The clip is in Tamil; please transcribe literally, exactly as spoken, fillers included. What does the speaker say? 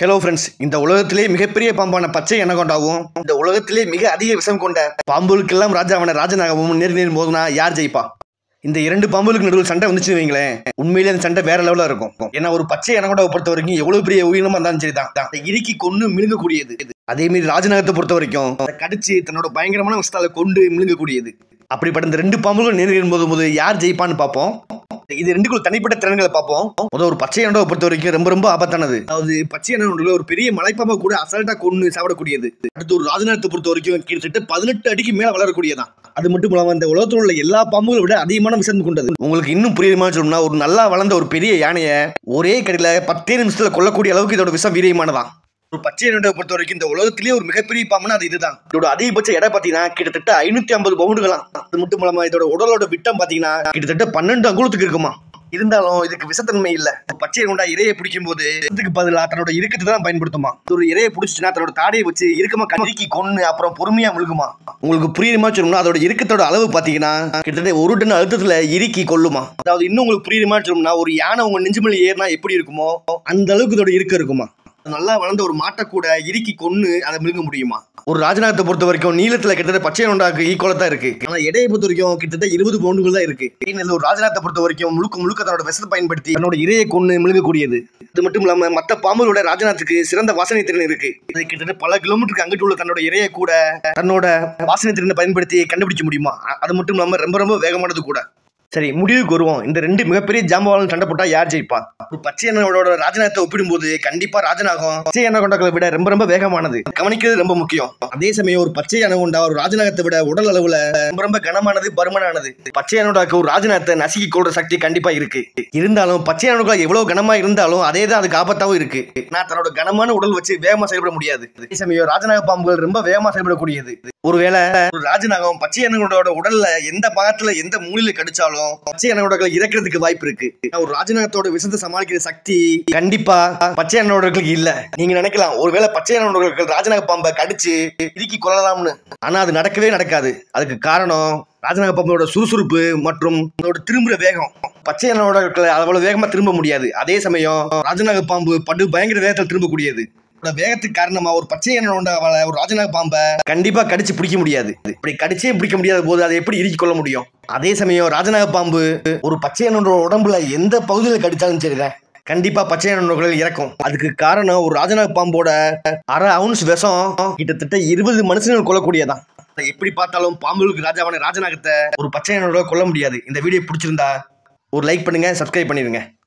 ஹலோ ஃப்ரெண்ட்ஸ், இந்த உலகத்திலே மிகப்பெரிய பாம்பான பச்சை அனகோண்டாவும் இந்த உலகத்திலே மிக அதிக விஷம் கொண்ட பாம்புகளுக்கெல்லாம் ராஜாவான ராஜநாகமும் நேர் நேர் மோதுனா யார் ஜெயிப்பா? இந்த இரண்டு பாம்புகளுக்கு நடுவில் சண்டை வந்துச்சுன்னு வைங்களேன், உண்மையிலே அந்த சண்டை வேற லெவலில் இருக்கும். ஏன்னா ஒரு பச்சை அனகோண்டாவை பொறுத்த வரைக்கும் எவ்வளவு பெரிய உயிரினமா இருந்தாலும் சரி தான் இறுக்கி கொண்டு மிழுங்கக்கூடியது. அதே மாதிரி ராஜநாகத்தை பொறுத்த வரைக்கும் கடிச்சு தன்னோட பயங்கரமான விஷத்தால கொண்டு மிழுங்கக்கூடியது. அப்படிப்பட்ட இந்த ரெண்டு பாம்புகளும் நேர் நேர் மோதும் போது யார் ஜெயிப்பான்னு பார்ப்போம். இது ரெண்டுக்குள்ள தனிப்பட்ட திறன்களை பார்ப்போம். முதல் ஒரு பச்சை அனகோண்டாவை பொறுத்த வரைக்கும் ரொம்ப ரொம்ப ஆபத்தானது. அதாவது பச்சை அனகோண்டா ஒரு பெரிய மலைப்பாம்பை கூட அசால்ட்டா கொண்டு சாப்பிடக்கூடியது. அடுத்து ஒரு ராஜநாகத்தை பொறுத்த வரைக்கும் கிட்டத்தட்ட பதினெட்டு அடிக்கு மேல வளரக்கூடியதான். அது மட்டும் இல்லாம இந்த உலகத்தில் உள்ள எல்லா பாம்புகளை விட அதிகமான விஷம் கொண்டது. உங்களுக்கு இன்னும் புரியுமா சொல்லணும்னா, ஒரு நல்லா வளர்ந்த ஒரு பெரிய யானையை ஒரே கடையில பத்தே நிமிஷத்துல கொல்லக்கூடிய அளவுக்கு இதோட விஷம் வீரியமானதான். ஒரு பச்சை அனகோண்டாவை பொறுத்த வரைக்கும் இந்த உலகத்திலேயே ஒரு மிகப்பெரிய பாம்புனா அது இதுதான். இதோட அதிகபட்ச எடை பாத்தீங்கன்னா கிட்டத்தட்ட ஐநூத்தி ஐம்பது பவுண்டுகளாம். அது மட்டும் இல்லாம இதோட உடலோட விட்டம் பாத்தீங்கன்னா கிட்டத்தட்ட பன்னெண்டு அங்குலத்துக்கு இருக்குமா. இருந்தாலும் இதுக்கு விஷத்தன்மை இல்ல. பச்சை அனகோண்டா இரையை பிடிக்கும் போது இதுக்கு பதிலாக தன்னோட இறுக்கத்தை தான் பயன்படுத்துமா. ஒரு இரையை பிடிச்சுன்னா தன்னோட தாடையை வச்சு இறுக்கமா கருக்கி கொன்னு அப்புறம் பொறுமையா முழுகுமா. உங்களுக்கு புரியுமா சொல்லணும்னா, அதோட இறுக்கத்தோட அளவு பாத்தீங்கன்னா கிட்டத்தட்ட ஒரு டன் அழுத்தத்துல இறுக்கி கொள்ளுமா. அதாவது இன்னும் உங்களுக்கு புரியுமா சொல்லணும்னா, ஒரு யானை உங்க நெஞ்சு மேல ஏறினா எப்படி இருக்குமோ அந்த அளவுக்கு இதோட இறுக்கம் இருக்குமா. நல்லா வளர்ந்த ஒரு மாட்டை கூட இறுக்கி கொன்னு அதை மிழுங்க முடியுமா. ஒரு ராஜநாகத்தை பொறுத்த வரைக்கும் நீளத்துல கிட்டத்தட்ட பச்சை அனகோண்டாவுக்கு ஈக்குவலா தான் இருக்கு. ஆனா எடையை பொறுத்த வரைக்கும் கிட்டத்தட்ட இருபது பவுண்டுகள் தான் இருக்கு. ஒரு ராஜநாகத்தை பொறுத்த வரைக்கும் முழுக்க முழுக்க தன்னோட விஷத்தை பயன்படுத்தி தன்னோட இரையை கொண்டு மிழுங்கக்கூடியது. இது மட்டும் இல்லாம மற்ற பாம்புகளோட ராஜநாகத்துக்கு சிறந்த வாசனை திறன் இருக்கு. இது கிட்டத்தட்ட பல கிலோமீட்டருக்கு அங்கிட்டு உள்ள தன்னோட இரையை கூட தன்னோட வாசனை திறனை பயன்படுத்தி கண்டுபிடிக்க முடியுமா. அது மட்டும் இல்லாம ரொம்ப ரொம்ப வேகமானது கூட. சரி, முடிவுக்கு வருவோம். இந்த ரெண்டு மிகப்பெரிய ஜாம்பவான் சண்டை போட்டா யார் ஜெயிப்பா? ஒரு பச்சை அனகோண்டாவோட ராஜநாகத்தை ஒப்பிடும்போது கண்டிப்பா ராஜநாகம் பச்சை அனகோண்டாக்களை விட ரொம்ப ரொம்ப வேகமானது. கவனிக்கிறது ரொம்ப முக்கியம். அதே சமயம் ஒரு பச்சை அனகோண்டா ஒரு ராஜநாகத்தை விட உடல் அளவுல ரொம்ப ரொம்ப கனமானது, பருமனானது. பச்சை அனகோண்டாக்கு ஒரு ராஜநாகத்தை நசுக்கி கொள்ற சக்தி கண்டிப்பா இருக்கு. இருந்தாலும் பச்சை அனகோண்டா எவ்வளவு கனமா இருந்தாலும் அதே தான் அதுக்கு ஆபத்தாவும் இருக்கு. நான் தன்னோட கனமான உடல் வச்சு வேகமா செயல்பட முடியாது. அதே சமயம் ராஜநாக பாம்புகள் ரொம்ப வேகமா செயல்படக்கூடியது. ஒருவேளை ஒரு ராஜநாகம் பச்சை அனகோண்டாவோட உடல்ல எந்த பாகத்துல எந்த மூலையில கடிச்சாலும் பச்சை அனகோண்டாக்களை இறக்கிறதுக்கு வாய்ப்பு இருக்கு. ஒரு ராஜநாகத்தோட விஷத்தை சமாளிக்கிற சக்தி கண்டிப்பா பச்சை அனகோண்டாக்களுக்கு இல்ல. நீங்க நினைக்கலாம் ஒருவேளை பச்சை அனகோண்டாக்கள் ராஜநாக பாம்பை கடிச்சு இறுக்கி கொள்ளலாம்னு. ஆனா அது நடக்கவே நடக்காது. அதுக்கு காரணம் ராஜநாக பாம்போட சுறுசுறுப்பு மற்றும் அதோட திரும்புற வேகம். பச்சை அனகோண்டாக்களை அவ்வளவு வேகமா திரும்ப முடியாது. அதே சமயம் ராஜநாக பாம்பு படு பயங்கர வேகத்தில் திரும்பக்கூடியது. வேகத்துக்கு காரணமா ஒரு பச்சை அனகோண்டாவால ஒரு ராஜநாக பாம்பை கண்டிப்பா கடிச்சு பிடிக்க முடியாது. இப்படி கடிச்சே பிடிக்க முடியாத போது அதை எப்படி இறுக்கி கொள்ள முடியும்? அதே சமயம் ராஜநாக பாம்பு ஒரு பச்சை அனகோண்டா உடம்புல எந்த பகுதியில் கடிச்சாலும் சரிதான் கண்டிப்பா பச்சை அனகோண்டாக்கள் இறக்கும். அதுக்கு காரணம் ஒரு ராஜநாக பாம்போட அரை அவுன்ஸ் விஷம் கிட்டத்தட்ட இருபது மனுஷங்கள் கொள்ளக்கூடியதான். எப்படி பார்த்தாலும் பாம்புகளுக்கு ராஜாவான ராஜநாகத்தை ஒரு பச்சை அனகோண்டா கொல்ல முடியாது. இந்த வீடியோ பிடிச்சிருந்தா ஒரு லைக் பண்ணுங்க, சப்ஸ்கிரைப் பண்ணிருங்க.